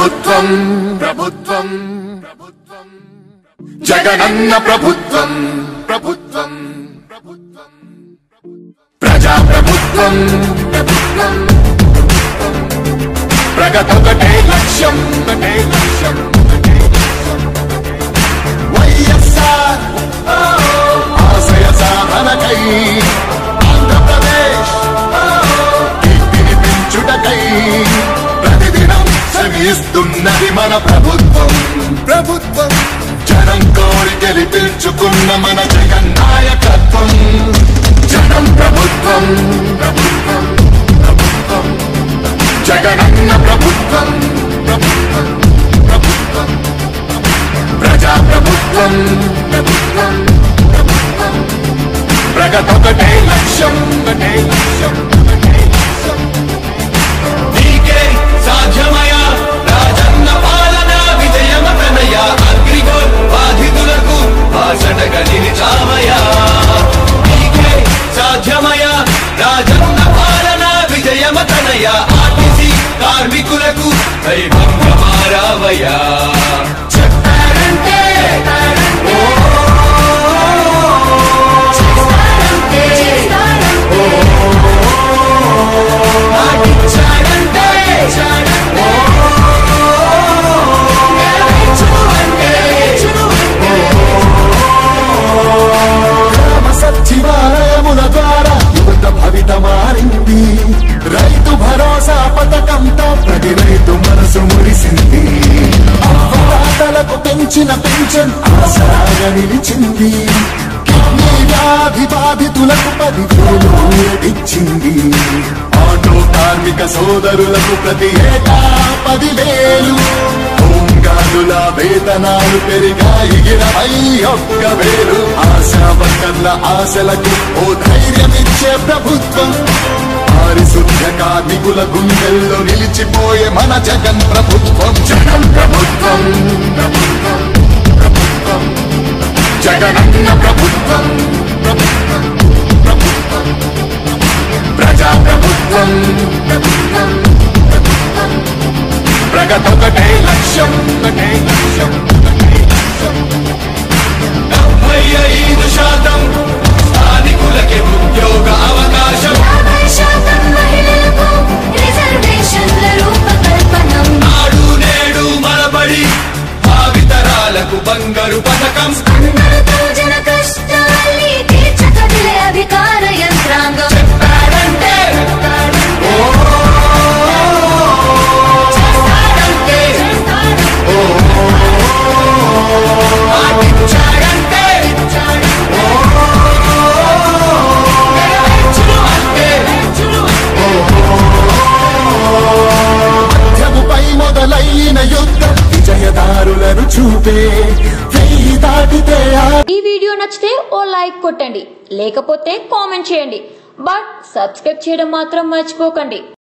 ప్రభుత్వం ప్రభుత్వం జగనన్న ప్రభుత్వం ప్రభుత్వం ప్రజా ప్రభుత్వం ప్రభుత్వం ప్రగతొకటే లక్ష్యం ఒకటే లక్ష్యం వైఎస్ఆర్ ఆశయ సాధనకై ఆంధ్రప్రదేశ్ కీర్తిని పెంచుటకై ప్రతిదినం శ్రమిస్తున్నది మన ప్రభుత్వం ప్రభుత్వం జనం కోరి గెలిపించుకున్న మన జగన్ నాయకత్వం జనం ప్రభుత్వం ప్రభుత్వం ప్రభుత్వం జగనన్న ప్రభుత్వం ప్రభుత్వం ప్రభుత్వం ప్రజా ప్రభుత్వం ప్రభుత్వం ప్రభుత్వం ప్రగతొకటే లక్ష్యం ఒకటే లక్ష్యం ఒకటే లక్ష్యం నీకే సాధ్యమయ రాజన్న పాలన విజయమతనయ అగ్రిగోల్ బాధితులకు భాషణగా నిలిచామయ నీకే సాధ్యమయ రాజన్న పాలన విజయమతనయ ఆర్టీసీ కార్మికులకు దైవంగా మారావయ్యా సచివాలయముల ద్వారా యువత భవిత మారింది రైతు భరోసా పథకంతో ప్రతి రైతు మనసు మురిసింది అవ్వతాతలకు పెంచిన పెన్షన్ ఆసరాగా నిలిచింది కిడ్నీ వ్యాధి బాధితులకు 10,000 ఇచ్చింది ఆటో కార్మిక సోదరులకు ప్రతి ఏటా 10,000 హోంగార్డుల వేతనాలు పెరిగాయి 21,000 ఆశా వర్కర్ల ఆశలకు ఓ ధైర్యమిచ్చే ప్రభుత్వం పారిశుద్ధ్య కార్మికుల గుండెల్లో నిలిచిపోయే మన జగన్ ప్రభుత్వం జగన్ ప్రభుత్వం ప్రభుత్వం ప్రభుత్వం జగనన్న ప్రభుత్వం ప్రభుత్వం ప్రభుత్వం ప్రజా ప్రభుత్వం ప్రభుత్వం ప్రభుత్వం ప్రగతొకటే లక్ష్యం ఒకటే లక్ష్యం ఒకటే లక్ష్యం 75% స్థానికులకే ఉద్యోగ అవకాశం 50% మహిళలకు రిజర్వేషన్ల రూపకల్పనం నాడు నేడు మనబడి భావితరాలకు బంగారు పథకం అందరితో జన కష్టాల్ని తీర్చగలిగే అధికార యంత్రాంగం చెప్పారంటే మధ్యముపై మొదలైన యుద్ధం విజయదారులను చూపే వెయ్యి దాటితే ఈ వీడియో నచ్చితే ఓ లైక్ కొట్టండి లేకపోతే కామెంట్ చేయండి బట్ సబ్స్క్రైబ్ చేయడం మాత్రం మర్చిపోకండి